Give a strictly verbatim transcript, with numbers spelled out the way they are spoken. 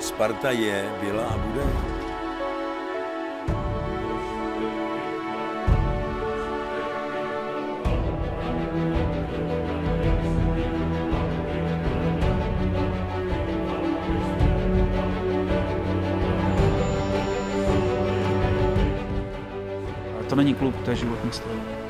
Sparta je, byla a bude. To není klub, to je životní styl.